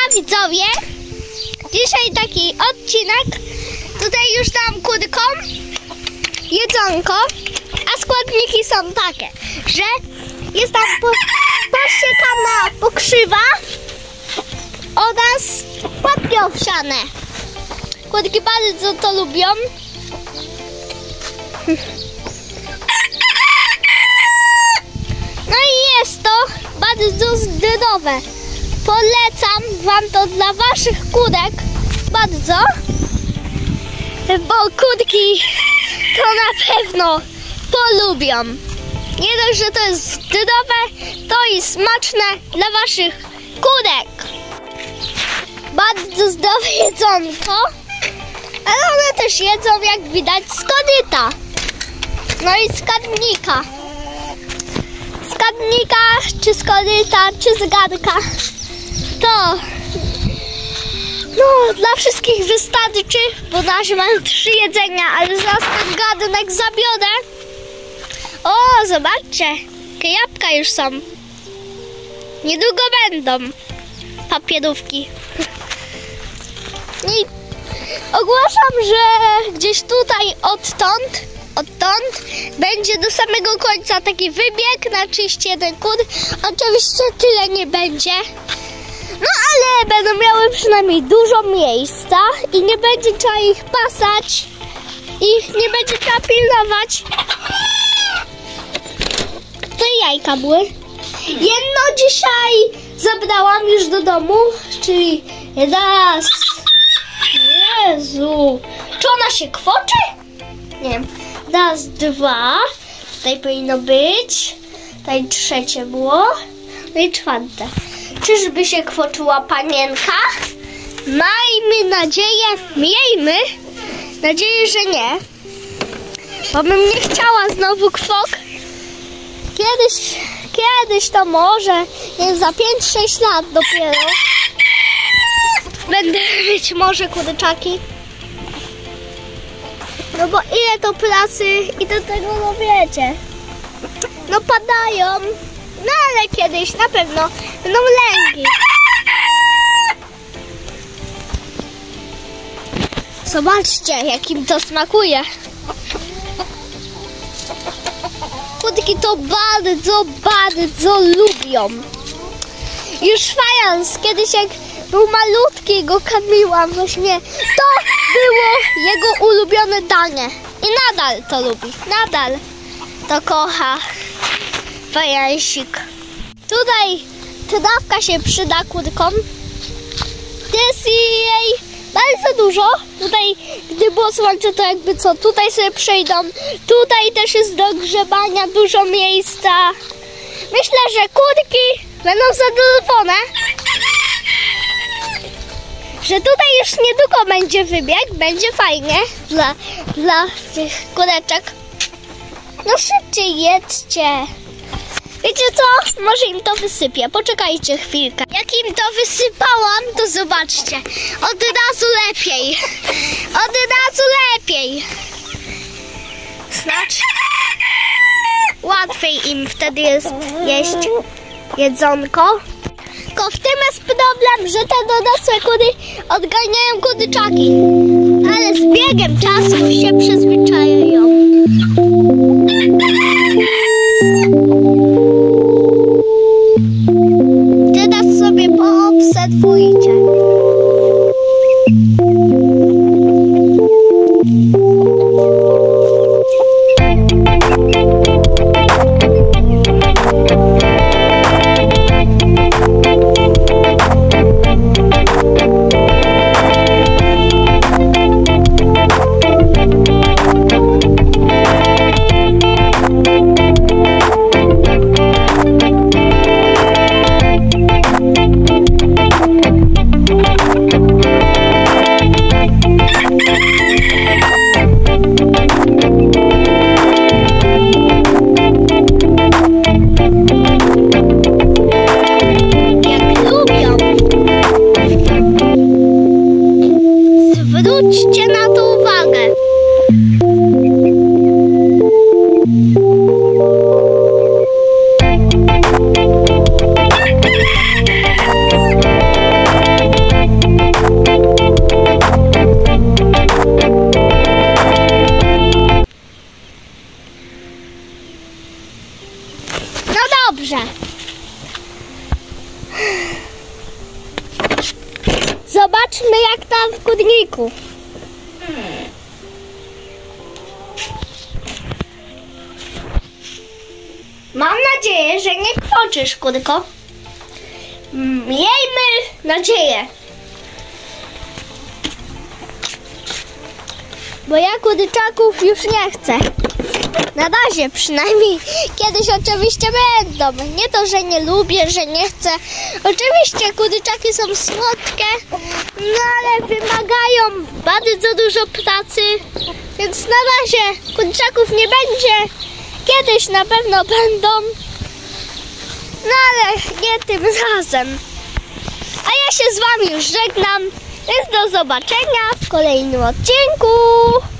widzowie! Dzisiaj taki odcinek. Tutaj już dam kurkom jedzonko, a składniki są takie, że jest tam posiekana pokrzywa oraz płatki owsiane. Kurki bardzo to lubią. No i jest to bardzo zdrowe. Polecam wam to dla waszych kurek bardzo, bo kurki to na pewno polubią. Nie dość, że to jest zdrowe, to i smaczne dla waszych kurek. Bardzo zdrowe jedzonko, ale one też jedzą, jak widać, z koryta. No i z kadnika. Z kadnika, czy z koryta, czy z garnka. To no, dla wszystkich wystarczy, bo nasze mają 3 jedzenia, ale zaraz ten garnek zabiorę. O, zobaczcie, jakie jabłka już są. Niedługo będą papierówki. I ogłaszam, że gdzieś tutaj odtąd będzie do samego końca taki wybieg na 31 kur. Oczywiście tyle nie będzie. No ale będą miały przynajmniej dużo miejsca i nie będzie trzeba ich pasać. Ich nie będzie trzeba pilnować. To jajka były. Jedno dzisiaj zabrałam już do domu, czyli raz. Jezu, czy ona się kwoczy? Nie wiem. Raz, 2. Tutaj powinno być. Tutaj 3 było. No i 4. Czyżby się kwoczyła panienka? Miejmy nadzieję, że nie. Bo bym nie chciała znowu kwok. Kiedyś to może, nie wiem, za 5-6 lat dopiero będę mieć może kurczaki. No bo ile to pracy i do tego, no wiecie, no padają, no ale kiedyś na pewno będą lęgi. Zobaczcie, jakim to smakuje. Kurki to bardzo lubią. Już fajans, kiedyś jak był malutki, go karmiłam właśnie. To było jego ulubione danie. I nadal to lubi. Nadal to kocha. Fajansik. Tutaj trawka się przyda kurkom. Jest jej bardzo dużo. Tutaj, gdy było słońce, to jakby co, tutaj sobie przejdą. Tutaj też jest do grzebania dużo miejsca. Myślę, że kurki będą zadowolone, że tutaj już niedługo będzie wybieg, będzie fajnie dla tych kureczek. No szybciej jedźcie. Wiecie co? Może im to wysypię. Poczekajcie chwilkę. Jak im to wysypałam, to zobaczcie. Od razu lepiej. Od razu lepiej. Znaczy, łatwiej im wtedy jest jeść jedzonko. Tylko w tym jest problem, że te dorosłe kury odganiają kurczaki. Ale z biegiem czasu się przyzwyczajają. Teraz sobie poobserwujcie. Dobrze. Zobaczmy, jak tam w kurniku. Mam nadzieję, że nie kwoczysz, kurko. Miejmy nadzieję. Bo ja kurczaków już nie chcę. Na razie przynajmniej. Kiedyś oczywiście będą. Nie to, że nie lubię, że nie chcę. Oczywiście kurczaki są słodkie, no ale wymagają bardzo dużo pracy. Więc na razie kurczaków nie będzie. Kiedyś na pewno będą. No ale nie tym razem. A ja się z wami już żegnam. Więc do zobaczenia w kolejnym odcinku.